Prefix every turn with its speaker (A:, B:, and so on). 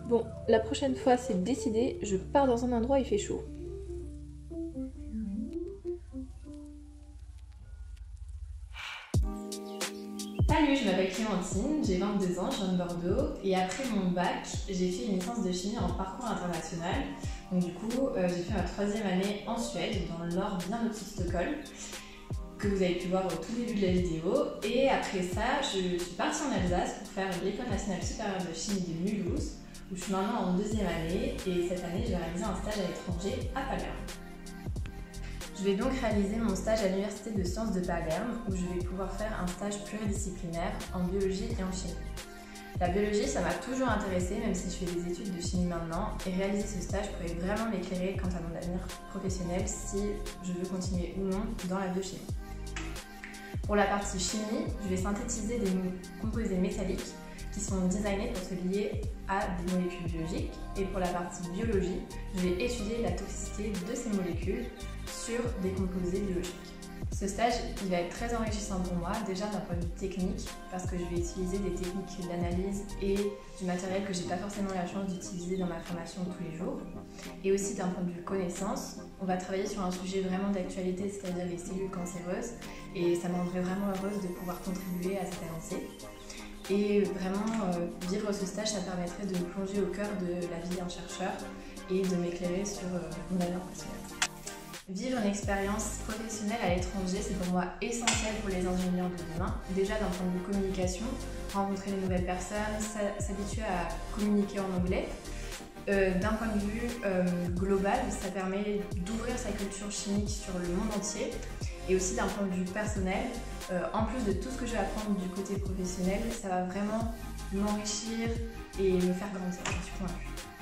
A: Bon, la prochaine fois c'est décidé, je pars dans un endroit où il fait chaud.
B: Salut, je m'appelle Clémentine, j'ai 22 ans, je viens de Bordeaux et après mon bac, j'ai fait une licence de chimie en parcours international. Donc du coup, j'ai fait ma 3e année en Suède, dans le nord, bien au-dessus de Stockholm, que vous avez pu voir au tout début de la vidéo. Et après ça, je suis partie en Alsace pour faire l'École nationale supérieure de chimie de Mulhouse, où je suis maintenant en 2e année et cette année, je vais réaliser un stage à l'étranger à Palerme. Je vais donc réaliser mon stage à l'Université de sciences de Palerme où je vais pouvoir faire un stage pluridisciplinaire en biologie et en chimie. La biologie, ça m'a toujours intéressée même si je fais des études de chimie maintenant et réaliser ce stage pourrait vraiment m'éclairer quant à mon avenir professionnel si je veux continuer ou non dans la biochimie. Pour la partie chimie, je vais synthétiser des composés métalliques qui sont designés pour se lier à des molécules biologiques et pour la partie biologie, je vais étudier la toxicité de ces molécules sur des composés biologiques. Ce stage il va être très enrichissant pour moi, déjà d'un point de vue technique, parce que je vais utiliser des techniques d'analyse et du matériel que je n'ai pas forcément la chance d'utiliser dans ma formation de tous les jours. Et aussi d'un point de vue connaissance, on va travailler sur un sujet vraiment d'actualité, c'est-à-dire les cellules cancéreuses, et ça me rendrait vraiment heureuse de pouvoir contribuer à cette avancée. Et vraiment, vivre ce stage, ça permettrait de me plonger au cœur de la vie d'un chercheur et de m'éclairer sur mon avenir professionnel. Vivre une expérience professionnelle à l'étranger, c'est pour moi essentiel pour les ingénieurs de demain. Déjà d'un point de vue communication, rencontrer de nouvelles personnes, s'habituer à communiquer en anglais. D'un point de vue global, ça permet d'ouvrir sa culture chimique sur le monde entier. Et aussi d'un point de vue personnel, en plus de tout ce que je vais apprendre du côté professionnel, ça va vraiment m'enrichir et me faire grandir, j'en suis convaincue.